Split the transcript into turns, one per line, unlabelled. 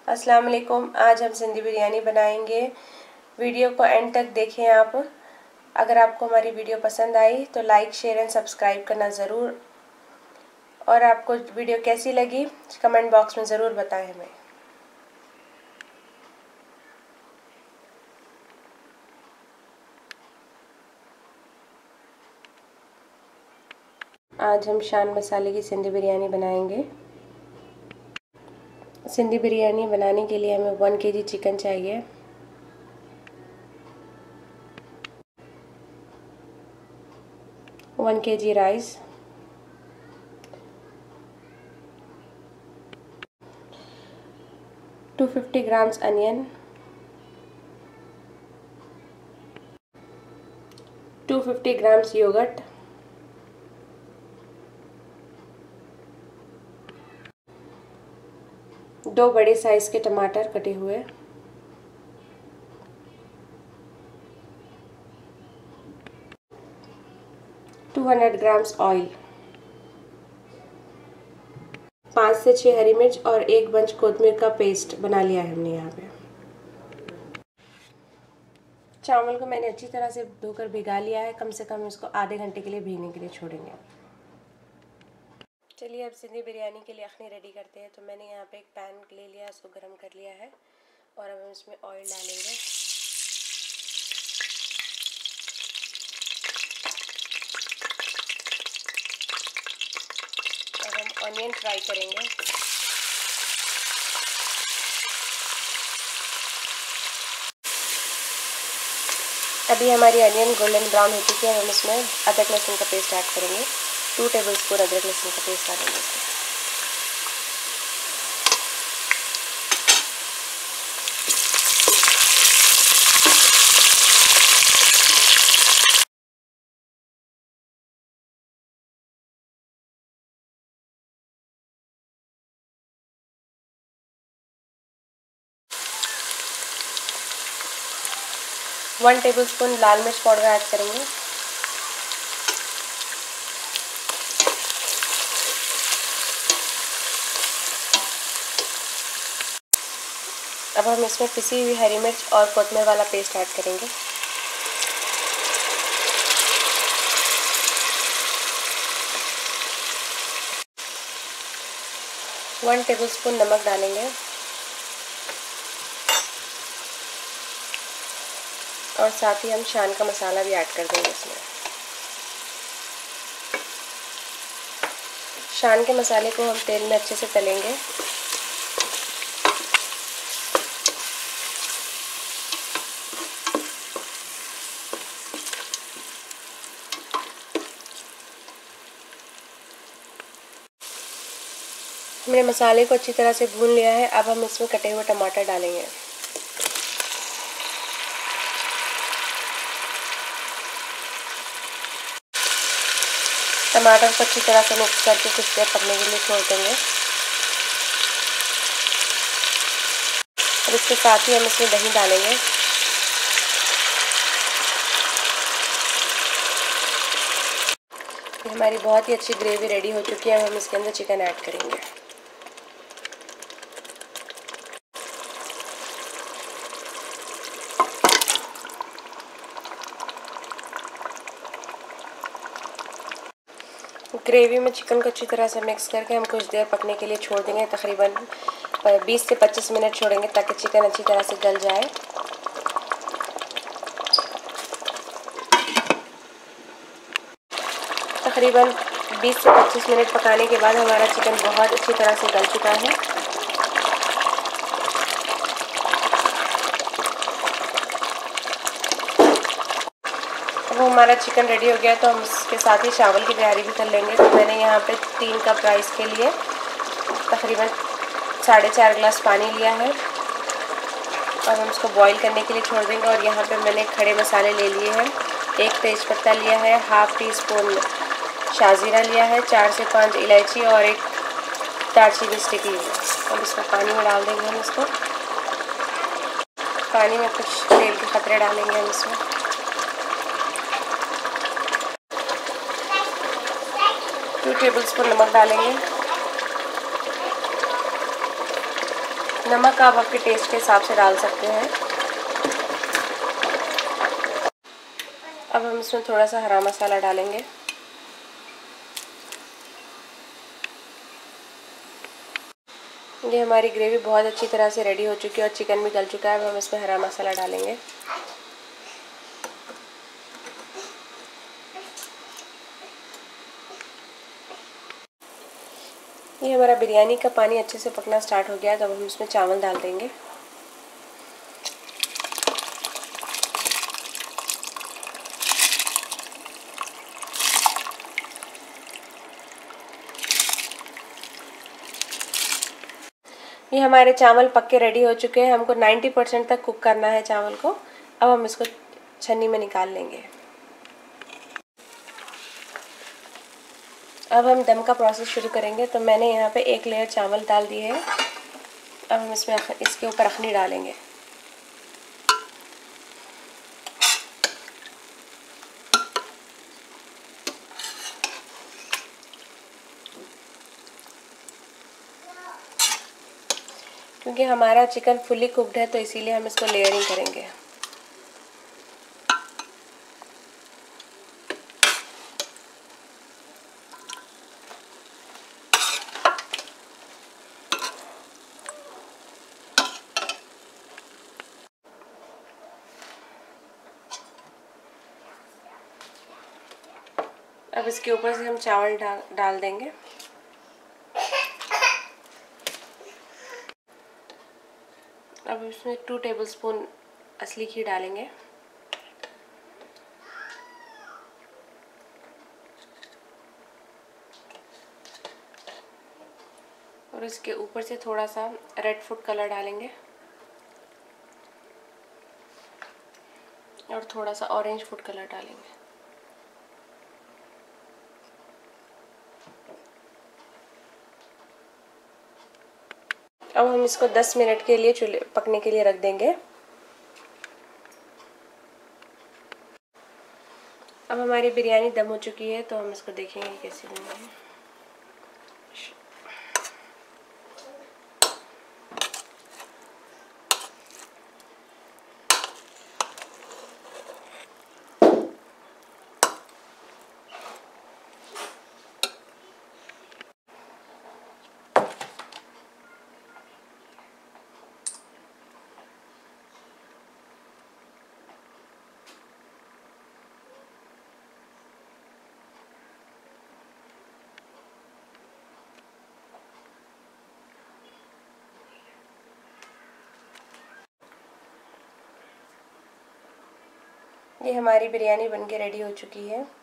अस्सलाम वालेकुम। आज हम सिंधी बिरयानी बनाएंगे। वीडियो को एंड तक देखें आप। अगर आपको हमारी वीडियो पसंद आई तो लाइक, शेयर एंड सब्सक्राइब करना ज़रूर। और आपको वीडियो कैसी लगी कमेंट बॉक्स में ज़रूर बताएं हमें। आज हम शान मसाले की सिंधी बिरयानी बनाएंगे। सिंधी बिरयानी बनाने के लिए हमें 1 kg चिकन चाहिए। One kg rice, 250 grams onion, 250 grams yogurt, 2 बड़े साइज के टमाटर कटे हुए, 200 grams ऑयल, 5 से 6 हरी मिर्च और 1 बंच कोतमीर का पेस्ट बना लिया है हमने यहाँ पे। चावल को मैंने अच्छी तरह से धोकर भिगा लिया है। कम से कम इसको आधे घंटे के लिए भीगने के लिए छोड़ेंगे। चलिए अब सिंधी बिरयानी के लिए अखनी रेडी करते हैं। तो मैंने यहाँ पे एक पैन ले लिया, उसको गर्म कर लिया है और अब हम इसमें ऑयल डालेंगे। अब हम ऑनियन फ्राई करेंगे। अभी हमारी अनियन गोल्डन ब्राउन हो चुकी है। हम इसमें अदरक लहसुन का पेस्ट ऐड करेंगे। 2 टेबलस्पून अदरक लहसुन का पेस्ट डालेंगे इसमें। वन टेबलस्पून लाल मिर्च पाउडर ऐड करेंगे। अब हम इसमें पिसी हुई हरी मिर्च और कोतमीर वाला पेस्ट ऐड करेंगे। वन टेबलस्पून नमक डालेंगे और साथ ही हम शान का मसाला भी ऐड कर देंगे इसमें। शान के मसाले को हम तेल में अच्छे से तलेंगे। हमने मसाले को अच्छी तरह से भून लिया है। अब हम इसमें कटे हुए टमाटर डालेंगे। टमाटर को अच्छी तरह से मिक्स करके कुछ देर पकने के लिए छोड़ देंगे। और इसके साथ ही हम इसमें दही डालेंगे। हमारी बहुत ही अच्छी ग्रेवी रेडी हो चुकी है। अब हम इसके अंदर चिकन ऐड करेंगे। ग्रेवी में चिकन को अच्छी तरह से मिक्स करके हम कुछ देर पकने के लिए छोड़ देंगे। तकरीबन 20 से 25 मिनट छोड़ेंगे ताकि चिकन अच्छी तरह से गल जाए। तकरीबन 20 से 25 मिनट पकाने के बाद हमारा चिकन बहुत अच्छी तरह से गल चुका है। वो हमारा चिकन रेडी हो गया तो हम इसके साथ ही चावल की तैयारी भी कर लेंगे। तो मैंने यहाँ पे 3 कप राइस के लिए तकरीबन 4.5 गिलास पानी लिया है और हम इसको बॉईल करने के लिए छोड़ देंगे। और यहाँ पे मैंने खड़े मसाले ले लिए हैं। 1 तेज़पत्ता लिया है, हाफ़ टी स्पून शाज़ीरा लिया है, 4 से 5 इलायची और 1 दालचीनी स्टिक ली है। अब इसमें पानी में डाल देंगे हम इसको। पानी में कुछ तेल के खतरे डालेंगे हम इसमें। टू टेबलस्पून नमक डालेंगे। नमक आप आपके टेस्ट के हिसाब से डाल सकते हैं। अब हम इसमें थोड़ा सा हरा मसाला डालेंगे। ये हमारी ग्रेवी बहुत अच्छी तरह से रेडी हो चुकी है और चिकन भी गल चुका है। अब हम इसमें हरा मसाला डालेंगे। ये हमारा बिरयानी का पानी अच्छे से पकना स्टार्ट हो गया है, तो अब हम इसमें चावल डाल देंगे। ये हमारे चावल पक के रेडी हो चुके हैं। हमको 90% तक कुक करना है चावल को। अब हम इसको छन्नी में निकाल लेंगे। अब हम दम का प्रोसेस शुरू करेंगे। तो मैंने यहाँ पे 1 लेयर चावल डाल दिए है। अब हम इसमें इसके ऊपर अखनी डालेंगे। क्योंकि हमारा चिकन फुली कुक्ड है तो इसीलिए हम इसको लेयरिंग करेंगे। अब इसके ऊपर से हम चावल डाल देंगे। अब इसमें 2 टेबलस्पून असली घी डालेंगे। और इसके ऊपर से थोड़ा सा रेड फूड कलर डालेंगे और थोड़ा सा ऑरेंज फूड कलर डालेंगे। अब हम इसको 10 मिनट के लिए चूल्हे पकने के लिए रख देंगे। अब हमारी बिरयानी दम हो चुकी है, तो हम इसको देखेंगे कैसी बनी है। ये हमारी बिरयानी बनके रेडी हो चुकी है।